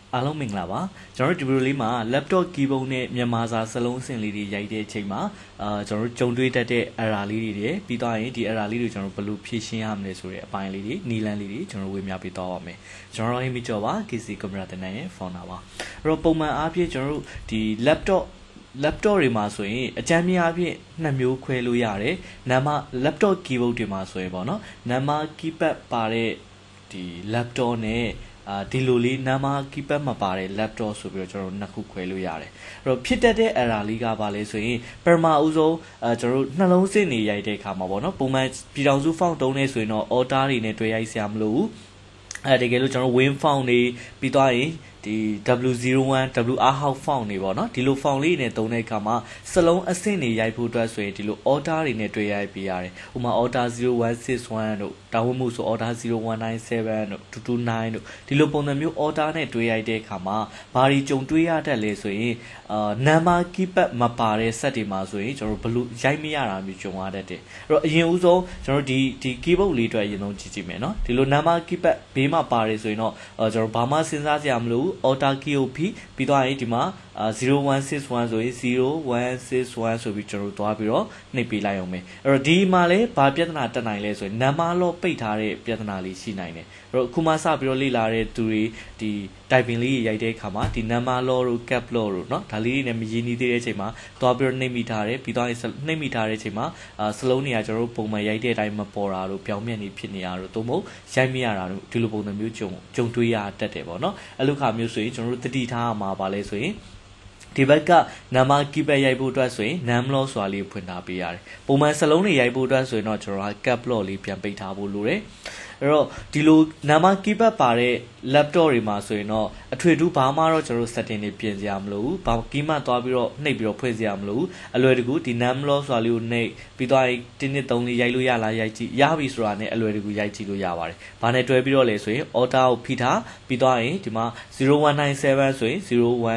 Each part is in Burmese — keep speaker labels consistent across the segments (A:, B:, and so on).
A: အားလုံးမင်္ဂလာပါကျွန်တော်တို့ဒီဗီဒီယိုလေးမှာ laptop keyboard နဲ့မြန်မာစာစလုံးအဆင့်လေးတွေရိုက်တဲ့အချိန်မှာကျွန်တော်တို့ကြုံတွေ့တတ်တဲ့ error လေးတွေပြီးတော့ရင်ဒီ error လေးတွေကျွန်တော်တို့ဘယ်လိုဖြေရှင်းရမလဲဆိုတဲ့အပိုင်းလေးတွေနီလန်းလေးတွေကျွန်တော်တို့ဝေမျှပေးသွားပါမယ်ကျွန်တော်တို့ဟိမီကျော်ပါ KC ကင်မရာတင်နိုင်ရဲ့ founder ပါအဲ့တော့ပုံမှန်အားဖြင့်ကျွန်တော်တို့ဒီ laptop တွေမှာဆိုရင်အကြမ်းများအဖြစ်နှစ်မျိုးခွဲလို့ရတယ်နာမ laptop keyboard တွေမှာဆိုရင်ပေါ့နော်နာမ keypad ပါတဲ့ဒီ laptop နဲ့ဒီလိုလေးနာမ keypad မှာပါတဲ့ laptop ဆိုပြီးတော့ကျွန်တော်တို့နှစ်ခုခွဲလို့ရတယ်အဲ့တော့ဖြစ်တတ်တဲ့ error လေးကပါလဲဆိုရင်ပထမဦးဆုံးကျွန်တော်တို့နှလုံးစစ်နေရိုက်တဲ့အခါမှာပေါ့နော်ပုံမှန်ပြည်ထောင်စု font တုံးနေဆိုရင်တော့ order တွေနဲ့တွဲရိုက်စရာမလိုဘူးတကယ်လို့ကျွန်တော် win font တွေပြီးသွားရင်ဒီ W01 WR how font တွေပေါ့နော်ဒီလို font လေးနဲ့သုံးတဲ့အခါမှာစလုံးအဆင့်တွေရိုက်ဖို့အတွက်ဆိုရင်ဒီလို order တွေနဲ့တွေ့ရိုက်ပေးရတယ်ဥပမာ order 0161တို့တာဝန်မှုဆို order 0197တို့229တို့ဒီလိုပုံစံမျိုး order နဲ့တွေ့ရိုက်တဲ့အခါမှာဘာတွေကြုံတွေ့ရတတ်လဲဆိုရင်number keypad မပါတဲ့ set တွေမှာဆိုရင်ကျွန်တော်ဘလို့ရိုက်မရတာမျိုးကြုံရတတ်တယ်အဲ့တော့အရင်ဦးဆုံးကျွန်တော်ဒီ keyboard လေးအတွက်အရင်ဆုံးကြည့်ကြည့်မယ်နော်ဒီလို number keypad ဘေးမှာပါတယ်ဆိုရင်တော့ကျွန်တော်ဘာမှစဉ်းစားစရာမလိုorder key ကိုပြီးသွားရင်ဒီမှာ0161ဆိုရင်0161ဆိုပြီးကျွန်တော်တို့သွားပြီးတော့နှိပ်ပေးလိုက်အောင်မယ်အဲ့တော့ဒီမှာလည်းဘာပြဿနာတက်နိုင်လဲဆိုရင် number လောပိတ်ထားတဲ့ပြဿနာလေးရှိနိုင်တယ်အဲ့တော့အခုမှစပြီးတော့လေ့လာတဲ့သူတွေဒီ typing လေးရိုက်တဲ့အခါမှာဒီ number law တို့ cap law တို့เนาะဒါလေးတွေနဲ့မရင်းနှီးသေးတဲ့အချိန်မှာသွားပြီးတော့နှိပ်မိထားတယ်ပြီးသွားရင်နှိပ်မိထားတဲ့အချိန်မှာစလုံးတွေကကျွန်တော်တို့ပုံမှန်ရိုက်တဲ့အတိုင်းမပေါ်တာတို့ပြောင်းပြန်နေဖြစ်နေရတို့သို့မဟုတ်ရိုက်မရတာတို့ဒီလိုပုံစံမျိုးကြုံတွေ့ရတတ်တယ်ပေါ့เนาะအဲ့လိုခါမျိုးဆိုရင်ကျွန်တော်တို့တတိထားမှာပါလဲဆိုရင်ဒီဘက်ကနာမ keypad ရိုက်ဖို့အတွက်ဆိုရင် name lock ဆိုတာလေးဖွင့်ထားပေးရတယ်ပုံမှန်စလုံးတွေရိုက်ဖို့အတွက်ဆိုရင်တော့ကျွန်တော်က cap lock လေးပြန်ပိတ်ထားဖို့လိုတယ်အဲ့တော့ဒီလိုနာမ keypad ပါတဲ့ laptop တွေမှာဆိုရင်တော့အထွေထူးဘာမှတော့ကျွန်တော် setting တွေပြင်စရာမလိုဘူးဘာ key မှသွားပြီးတော့နှိပ်ပြီးတော့ဖွင့်စရာမလိုဘူးအလွယ်တကူဒီ name lock ဆိုတာလေးကိုနှိပ်ပြီးတော့1 2 3လေးရိုက်လို့ရလားရိုက်ကြည့်ရပြီဆိုတာနဲ့အလွယ်တကူရိုက်ကြည့်လို့ရပါတယ်ဘာနဲ့တွဲပြီးတော့လဲဆိုရင် order ကိုဖိထားပြီးတော့ရင်ဒီမှာ0197ဆိုရင်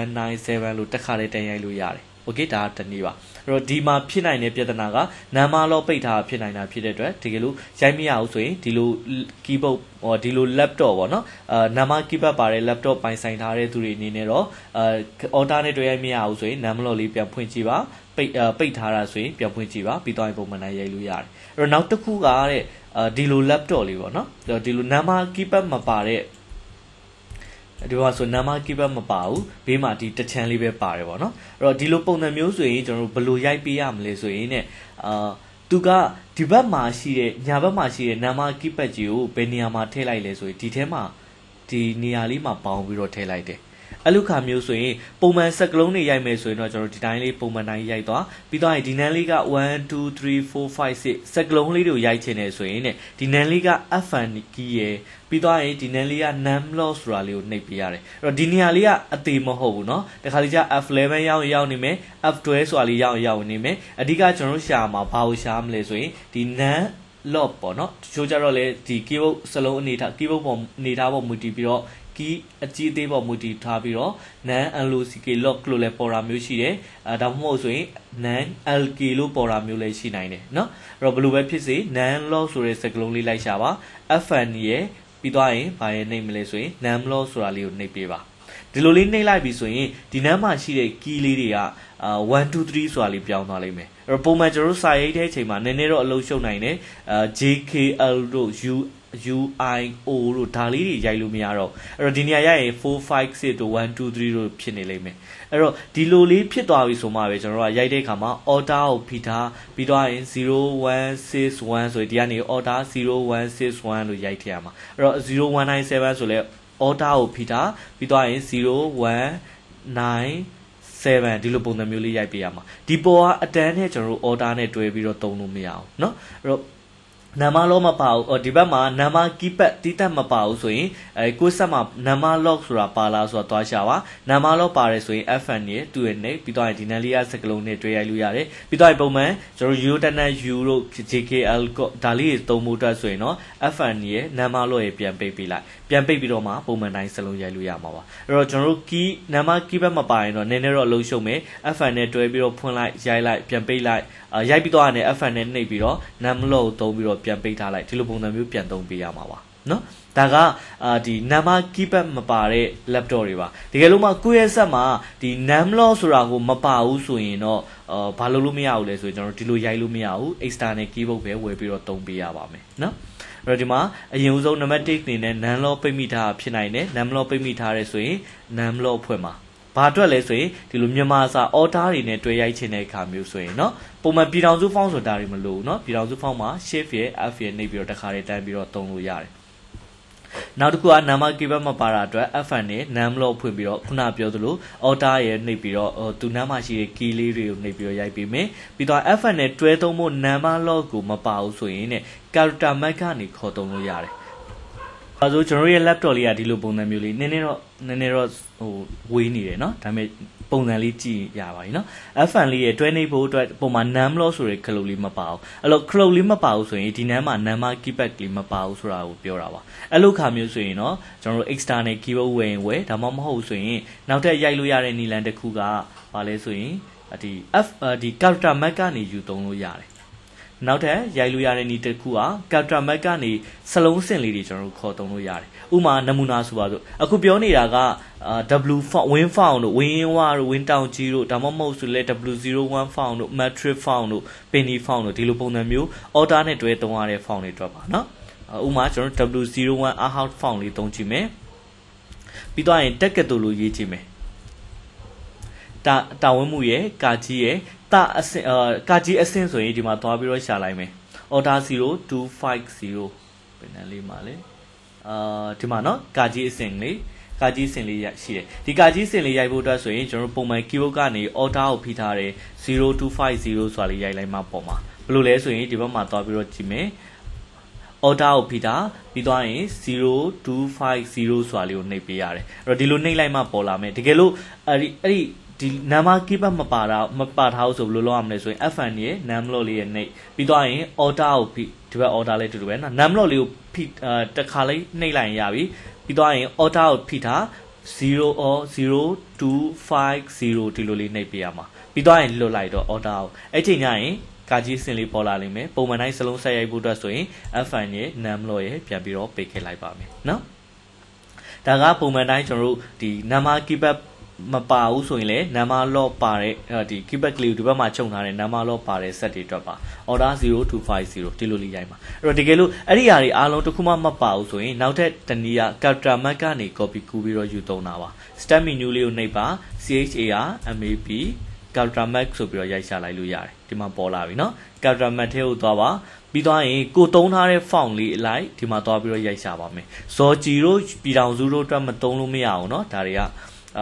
A: 0197လို့တစ်ခါတည်းတင်ရိုက်လို့ရတယ်โอเคဒါတနည်းပါအဲ့တော့ဒီမှာဖြစ်နိုင်တဲ့ပြဿနာကနာမလောပိတ်ထားဖြစ်နိုင်တာဖြစ်တဲ့အတွက်တကယ်လို့ရိုက်မရဘူးဆိုရင်ဒီလို keyboard ဒီလို laptop ပေါ့နော်နာမ keypad ပါတဲ့ laptop ပိုင်ဆိုင်ထားတဲ့သူတွေအနေနဲ့တော့order နဲ့တွေ့ရိုက်မရဘူးဆိုရင်နာမလောလေးပြန်ဖွင့်ကြည့်ပါပိတ်ထားတာဆိုရင်ပြန်ဖွင့်ကြည့်ပါပြီးတော့ပုံမှန်တိုင်းရိုက်လို့ရတယ်အဲ့တော့နောက်တစ်ခုကတဲ့ဒီလို laptop လေးပေါ့နော်ဒီလိုနာမ keypad မပါတဲ့ဒီမှာဆိုနာမ keypad မပါဘူးဘေးမှာဒီတချမ်းလေးပဲပါတယ်ပေါ့နော်အဲ့တော့ဒီလိုပုံစံမျိုးဆိုရင်ကျွန်တော်တို့ဘယ်လိုရိုက်ပေးရမလဲဆိုရင်ねသူကဒီဘက်မှာရှိတဲ့ညာဘက်မှာရှိတဲ့နာမ keypad ကြီးကိုဘယ်နေရာမှာထည့်လိုက်လဲဆိုရင်ဒီထဲမှာဒီနေရာလေးမှာပေါင်းပြီးတော့ထည့်လိုက်တယ်အဲ့လိုခါမျိုးဆိုရင်ပုံမှန်စက်ကလုံးတွေရိုက်မယ်ဆိုရင်တော့ကျွန်တော်ဒီတိုင်းလေးပုံမှန်တိုင်းရိုက်သွားပြီးတော့ဒီနန်းလေးက1 2 3 4 5 6စက်ကလုံးလေးတွေကိုရိုက်ချင်တယ်ဆိုရင်ねဒီနန်းလေးက F1 key ရယ်ပြီးတော့ဒီနန်းလေးက name lock ဆိုတာလေးကိုနှိပ်ပေးရတယ်အဲ့တော့ဒီနေရာလေးကအသေးမဟုတ်ဘူးเนาะတခါလေးကျ F11 ရောက်နေမယ် F12 ဆိုတာလေးရောက်နေမယ်အဓိကကျွန်တော်တို့ရှာမှာဘာကိုရှာမလဲဆိုရင်ဒီ name lock ပေါ့เนาะတချို့ကြတော့လေဒီ keyboard စလုံးအနေထား keyboard ပေါ်အနေထားပေါ်မူတည်ပြီးတော့key အကြီးသေးပေါ်မူတည်ထားပြီးတော့ non lock lock လို့လည်းပေါ်တာမျိုးရှိတယ်ဒါမှမဟုတ်ဆိုရင် non lk လို့ပေါ်တာမျိုးလည်းရှိနိုင်တယ်เนาะအဲ့တော့ဘယ်လိုပဲဖြစ်စေ non lock ဆိုတဲ့စကားလုံးလေးလိုက်ရှာပါ fn ရဲ့ပြီးသွားရင်ဘာရဲ့နှိပ်မလဲဆိုရင် non lock ဆိုတာလေးကိုနှိပ်ပေးပါဒီလိုလေးနှိပ်လိုက်ပြီဆိုရင်ဒီနမ်းမှာရှိတဲ့ key လေးတွေက1 2 3ဆိုတာလေးပြောင်းသွားလိမ့်မယ်အဲ့တော့ပုံမှန်ကျွန်တော်တို့စာရိုက်တဲ့အချိန်မှာနည်းနည်းတော့အလုံးရှုပ်နိုင်တယ်jkl တို့ uio တို့ဒါလေးတွေရိုက်လို့မရတော့အဲ့တော့ဒီနေရာရရင်4 5 6တို့1 2 3တို့ဖြစ်နေလိမ့်မယ်အဲ့တော့ဒီလိုလေးဖြစ်သွားပြီဆိုမှပဲကျွန်တော်တို့ကရိုက်တဲ့အခါမှာ order ကိုဖိထားပြီးတော့ရင်0161ဆိုဒီကနေ order 0161လို့ရိုက်ထည့်ရမှာအဲ့တော့0197ဆိုလဲ order ကိုဖိထားပြီးတော့ရင်0197ဒီလိုပုံစံမျိုးလေးရိုက်ပေးရမှာဒီပေါ်ကအတန်းနဲ့ကျွန်တော်တို့ order နဲ့တွဲပြီးတော့သုံးလို့မရအောင်เนาะအဲ့တော့နာမလောမပါဘူးဒီဘက်မှာနာမ keypad တီးတက်မပါဘူးဆိုရင်ကိုယ်ဆက်မှာနာမ lock ဆိုတာပါလားဆိုတာတွားရှာပါနာမ lock ပါတယ်ဆိုရင် fn ရဲ့သူ့ရဲ့ name ပြီးတော့ဒီနန်းလေးရစကလုံးနဲ့တွဲရိုက်လို့ရတယ်ပြီးတော့ပုံမှန်ကျွန်တော် u တနက် u တို့ jkl ဒါလေးတွေသုံးဖို့အတွက်ဆိုရင်တော့ fn ရဲ့နာမ lock ရဲ့ပြန်ပိတ်ပေးလိုက်ပြန်ပိတ်ပြီးတော့မှပုံမှန်တိုင်းစလုံးရိုက်လို့ရမှာပါအဲ့တော့ကျွန်တော်တို့ key နာမ keypad မပါရင်တော့နည်းနည်းတော့အလုံးရှုံမယ် fn နဲ့တွဲပြီးတော့ဖွင့်လိုက်ရိုက်လိုက်ပြန်ပိတ်လိုက်ရိုက်ပြီးတော့fn နဲ့နှိပ်ပြီးတော့ name lock ကိုသုံးပြီးတော့ပြန်ပိတ်ထားလိုက်ဒီလိုပုံစံမျိုးပြန်သုံးပေးရမှာပါเนาะဒါကဒီနံပါတ် keypad မပါတဲ့ laptop တွေပါတကယ်လို့မှကိုယ့်ရဲ့ဆက်မှာဒီ numlock ဆိုတာကိုမပါဘူးဆိုရင်တော့ဘာလို့လို့မရဘူးလဲဆိုရင်ကျွန်တော်ဒီလိုရိုက်လို့မရဘူး external keyboard ပဲဝယ်ပြီးတော့သုံးပေးရပါမယ်နော်အဲ့တော့ဒီမှာအရင်ဦးဆုံး number 1အနေနဲ့ numlock ပိတ်မိထားဖြစ်နိုင်တယ် numlock ပိတ်မိထားရဲဆိုရင် numlock ဖွင့်ပါဘာအတွက်လဲဆိုရင်ဒီလိုမြန်မာစာ order တွေနဲ့တွဲရိုက်ချင်တဲ့အခါမျိုးဆိုရင်เนาะပုံမှန်ပြည်ထောင်စု font ဆိုတာတွေမလို့เนาะပြည်ထောင်စု font မှာ shift ရဲ့ f ရဲ့နှိပ်ပြီးတော့တစ်ခါတည်းတန်းပြီးတော့သုံးလို့ရတယ်နောက်တစ်ခုက number keypad မပါတာအတွက် fn နဲ့ numlock ဖွင့်ပြီးတော့ခုနပြောသလို order ရဲ့နှိပ်ပြီးတော့သူနားမှာရှိတဲ့ key လေးတွေကိုနှိပ်ပြီးတော့ရိုက်ပေးမယ်ပြီးတော့ fn နဲ့တွဲသုံးဖို့ number lock ကိုမပါဘူးဆိုရင်ね character mark ကနေခေါ်သုံးလို့ရတယ်အဲဆိုကျွန်တော်ရဲ့ laptop လေးကဒီလိုပုံစံမျိုးလေးနည်းနည်းတော့ဟိုဝေးနေတယ်เนาะဒါပေမဲ့ပုံစံလေးကြည့်ရပါပြီเนาะ fn လေးရဲ့တွဲနှိပ်ဖို့အတွက်ပုံမှန် numlock ဆိုတဲ့ခလုတ်လေးမပါဘူးအဲ့လိုခလုတ်လေးမပါဘူးဆိုရင်ဒီနမ်းမှာ number keypad လေးမပါဘူးဆိုတာကိုပြောတာပါအဲ့လိုခါမျိုးဆိုရင်เนาะကျွန်တော်တို့ external keyboard ဝယ်ဒါမှမဟုတ်ဆိုရင်နောက်ထပ်ရိုက်လို့ရတဲ့နည်းလမ်းတစ်ခုကဘာလဲဆိုရင်ဒီ character mark ကနေယူသုံးလို့ရတယ်နောက်ထပ်ရိုက်လို့ရတဲ့နည်းတစ်ခုက character mark ကနေစလုံးစင်လေးတွေကျွန်တော်တို့ခေါ်သုံးလို့ရတယ်ဥမာနမူနာဆိုပါစို့အခုပြောနေတာကW win font တို့ win war တို့ win down 0တို့ဒါမှမဟုတ်ဆိုလဲ W01 font တို့ matrix font တို့ penny font တို့ဒီလိုပုံစံမျိုး order နဲ့တွဲသုံးရတဲ့ font တွေတွေ့ပါเนาะဥမာကျွန်တော် W01 out font လေးသုံးကြည့်မယ်ပြီးတော့ရင်တက်ကတူလိုရေးကြည့်မယ်တာဝန်မှုရဲ့ကာကြီးရဲ့တာအစင်ကာကြီးအစင်ဆိုရင်ဒီမှာသွားပြီးတော့ရှာလိုက်မယ် order 0250ဘယ်နှလေးမှာလဲဒီမှာเนาะကာကြီးအစင်လေးရှိတယ်ဒီကာကြီးစင်လေးရိုက်ဖို့အတွက်ဆိုရင်ကျွန်တော်ပုံမှန် keyboard ကနေ order ကိုဖိထားတယ်0250ဆိုတာလေးရိုက်လိုက်မှပေါ့မှာဘယ်လိုလဲဆိုရင်ဒီဘက်မှာသွားပြီးတော့ကြည့်မယ် order ကိုဖိထားပြီးသွားရင်0250ဆိုတာလေးကိုနှိပ်ပေးရတယ်အဲ့တော့ဒီလိုနှိပ်လိုက်မှပေါ်လာမယ်တကယ်လို့အဲ့ဒီ number keypad မပါထားဘူးဆိုဘယ်လိုလုပ်ရမလဲဆိုရင် fn ရဲ့ numlock လေးရဲ့နှိပ်ပြီးသွားရင် order ကိုဖိဒီဘက် order လေးတူတူပဲနော် numlock လေးကိုဖိတစ်ခါလေးနှိပ်လိုက်ရင်ရပြီပြီးသွားရင် order ကိုဖိထား0 or 0250ဒီလိုလေးနှိပ်ပေးရမှာပြီးသွားရင်လွတ်လိုက်တော့ order ကိုအဲ့ချိန်ညရင်ကာကြီးစင်လေးပေါ်လာလိမ့်မယ်ပုံမှန်တိုင်းစလုံးဆက်ရိုက်ဖို့အတွက်ဆိုရင် fn ရဲ့ numlock ရဲ့ပြန်ပြီးတော့ပိတ်ခဲ့လိုက်ပါမယ်နော်ဒါကပုံမှန်တိုင်းကျွန်တော်တို့ဒီ number keypad မပါဘူးဆိုရင်လည်း number lock ပါတဲ့ဒီ keypad ကလေးကိုဒီဘက်မှာခြုံထားတဲ့ number lock ပါတဲ့ set တွေအတွက်ပါ order 0250ဒီလိုလေးရိုက်မှာအဲ့တော့တကယ်လို့အဲ့ဒီຢာတွေအားလုံးတစ်ခုမှမပါဘူးဆိုရင်နောက်ထပ်တနည်းက character mark ကနေ copy ကူးပြီးတော့ယူသုံးတာပါ step menu လေးကိုနှိပ်ပါ CHAR MAP character mark ဆိုပြီးတော့ရိုက်ရှာလိုက်လို့ရတယ်ဒီမှာပေါ်လာပြီเนาะ character mark ထဲကိုသွားပါပြီးသွားရင်ကိုသုံးထားတဲ့ font လေးအလိုက်ဒီမှာသွားပြီးတော့ရိုက်ရှာပါမယ်ဇော်ကြည်တို့ပြည်ထောင်စုတို့အတွက်မသုံးလို့မရအောင်เนาะဒါတွေက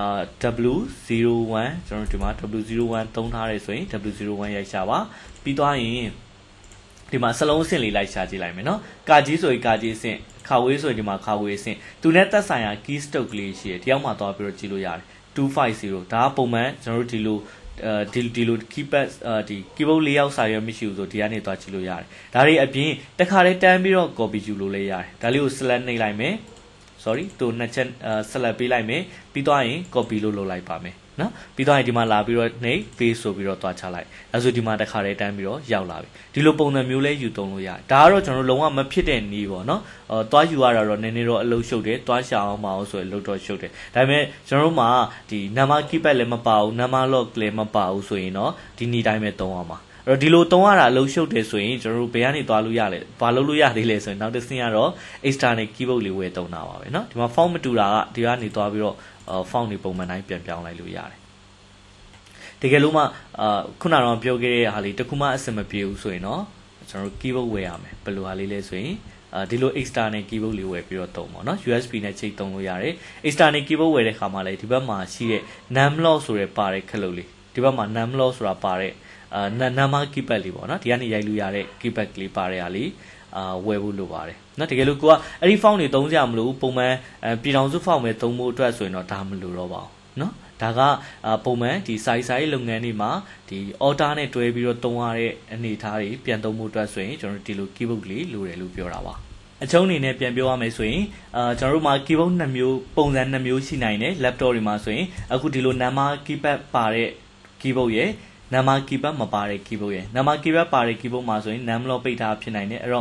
A: W01 ကျွန်တော်ဒီမှာ W01 သုံးထားရဲဆိုရင် W01 ရိုက်ရှာပါပြီးသွားရင်ဒီမှာစလုံးအဆင့်လေးလိုက်ရှာကြည့်လိုက်မယ်เนาะကာကြီးဆိုရင်ကာကြီးအဆင့်ခါဝေးဆိုရင်ဒီမှာခါဝေးအဆင့်သူနဲ့သက်ဆိုင်ရာ key stroke လေးရှိတယ်ဒီအောက်မှာသွားပြီးတော့ကြည့်လို့ရတယ်250ဒါကပုံမှန်ကျွန်တော်တို့ဒီလို keypad ဒီ keyboard layout စာရွက်မရှိဘူးဆိုဒီကနေသွားကြည့်လို့ရတယ်ဒါတွေအပြင်တစ်ခါလေးတန်းပြီးတော့ copy ယူလို့လည်းရတယ်ဒါလေးကို select နှိပ်လိုက်မယ်sorry တို့နှစ်ချက်select ပေးလိုက်မယ်ပြီးသွားရင် copy လို့လုပ်လိုက်ပါမယ်နော်ပြီးသွားရင်ဒီမှာလာပြီးတော့နှိပ် paste ဆိုပြီးတော့တွားချလိုက်အဲဆိုဒီမှာတစ်ခါလေးတန်းပြီးတော့ရောက်လာပြီဒီလိုပုံစံမျိုးလဲယူသုံးလို့ရတယ်ဒါကတော့ကျွန်တော်လုံးဝမဖြစ်တဲ့နည်းပေါ့နော်တွားယူရတာတော့နည်းနည်းတော့အလုပ်ရှုပ်တယ်တွားရှာအောင်မအောင်ဆိုရင်လုပ်တော့ရှုပ်တယ်ဒါပေမဲ့ကျွန်တော်တို့မှာဒီ number keypad လည်းမပါဘူး number lock လည်းမပါဘူးဆိုရင်တော့ဒီနည်းတိုင်းပဲသုံးအောင်ပါအဲ့တော့ဒီလိုသုံးရတာအလုပ်ရှုပ်တယ်ဆိုရင်ကျွန်တော်တို့ဘယ်ကနေသွားလို့ရလဲဘာလုပ်လို့ရသေးလဲဆိုရင်နောက်တစ်ဆင့်ကတော့ external keyboard လေးဝယ်သုံးတာပါပဲเนาะဒီမှာ font မတူတာကဒီကနေသွားပြီးတော့ font တွေပုံမှန်တိုင်းပြန်ပြောင်းလိုက်လို့ရတယ်တကယ်လို့မှခုနကတော့ပြောခဲ့တဲ့ဟာလေးတခုမှအဆင်မပြေဘူးဆိုရင်တော့ကျွန်တော်တို့ keyboard ဝယ်ရမယ်ဘယ်လိုဟာလေးလဲဆိုရင်ဒီလို external keyboard လေးဝယ်ပြီးတော့သုံးပါเนาะ USB နဲ့ချိတ်သုံးလို့ရတယ် external keyboard ဝယ်တဲ့ခါမှာလည်းဒီဘက်မှာရှိတဲ့ numlock ဆိုတဲ့ပါတဲ့ခလုတ်လေးဒီဘက်မှာ numlock ဆိုတာပါတဲ့number keypad လေးပေါ့เนาะဒီကနေရိုက်လို့ရတဲ့ keypad လေးပါတဲ့ဟာလေးဝယ်ဖို့လိုပါတယ်เนาะတကယ်လို့ကိုကအဲ့ဒီ font တွေသုံးကြမလို့ပုံမှန်ပြည်ထောင်စု font ပဲသုံးဖို့အတွက်ဆိုရင်တော့ဒါမလိုတော့ပါဘူးเนาะဒါကပုံမှန်ဒီ size လုပ်ငန်းတွေမှာဒီ order နဲ့တွဲပြီးတော့သုံးရတဲ့အနေအထားတွေပြန်သုံးဖို့အတွက်ဆိုရင်ကျွန်တော်တို့ဒီလို keyboard လေးလိုတယ်လို့ပြောတာပါအချုံးအနေနဲ့ပြန်ပြောရမယ်ဆိုရင်ကျွန်တော်တို့မှာ keyboard 2မျိုးပုံစံ2မျိုးရှိနိုင်တယ် laptop တွေမှာဆိုရင်အခုဒီလို number keypad ပါတဲ့ keyboard ရဲ့ number keypad မပါတဲ့ keyboard ရဲ့ number keypad ပါတဲ့ keyboard မှာဆိုရင် numlock ပိတ်ထားဖြစ်နိုင်တယ်အဲ့တော့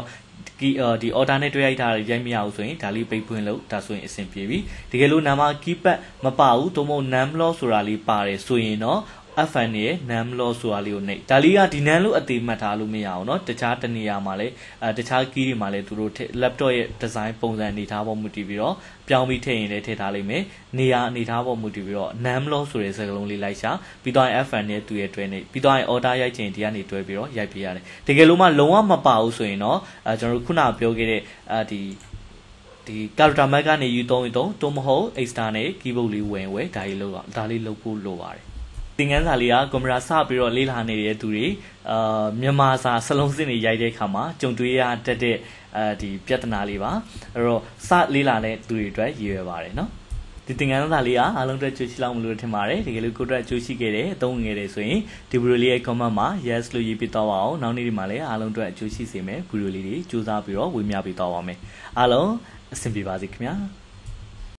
A: ဒီ order နဲ့တွေ့ရိုက်တာရိုက်မရဘူးဆိုရင်ဒါလေးပိတ်ဖွင့်လို့ဒါဆိုရင်အဆင်ပြေပြီတကယ်လို့နာမ keypad မပါဘူးသို့မဟုတ် name loss ဆိုတာလေးပါတယ်ဆိုရင်တော့ FN ရဲ့ name loss ဆိုတာလေးကိုနှိပ်ဒါလေးကဒီ name လို့အသေးမှတ်ထားလို့မရအောင်เนาะတခြားတနေရာမှာလည်းတခြား key တွေမှာလည်းသူတို့ laptop ရဲ့ design ပုံစံအနေထားပေါ်မူတည်ပြီးတော့ပြောင်းပြီးထည့်ရင်လည်းထည့်ထားလိမ့်မယ်နေရာအနေထားပေါ်မူတည်ပြီးတော့ name loss ဆိုတဲ့စကားလုံးလေးလိုက်ရှာပြီးတော့ FN နဲ့သူ့ရဲ့တွဲနေပြီးတော့ order ရိုက်ချင်ဒီကနေတွဲပြီးတော့ရိုက်ပြရတယ်တကယ်လို့မှလုံးဝမပါဘူးဆိုရင်တော့ကျွန်တော်တို့ခုနပြောခဲ့တဲ့ဒီ character mark ကနေယူသုံးသို့မဟုတ် extra နဲ့ keyboard လေးဝင်ဒါလေးလုပ်ဖို့လိုပါတယ်သင်ခန်းစာလေးကကွန်ပျူတာစပြီးတော့လေ့လာနေတဲ့သူတွေမြန်မာစာစလုံးစင်းတွေရိုက်တဲ့အခါမှာကြုံတွေ့ရတတ်တဲ့ဒီပြဿနာလေးပါအဲ့တော့စလေ့လာတဲ့သူတွေအတွက်ရည်ရွယ်ပါတယ်เนาะဒီသင်ခန်းစာလေးကအားလုံးအတွက်ကြိုးရှိလောက်မလို့ထင်ပါတယ်တကယ်လို့ကိုယ့်အတွက်ကြိုးရှိခဲ့တယ်အသုံးဝင်ခဲ့တယ်ဆိုရင်ဒီဗီဒီယိုလေးရဲ့ comment မှာ yes လို့ရေးပြတော့ပါအောင်နောက်နေ့ဒီမှာလည်းအားလုံးအတွက်ကြိုးရှိစေမယ်ဗီဒီယိုလေးတွေစူးစမ်းပြီးတော့ဝေမျှပေးတော့ပါမယ်အားလုံးအဆင်ပြေပါစေခင်ဗျာ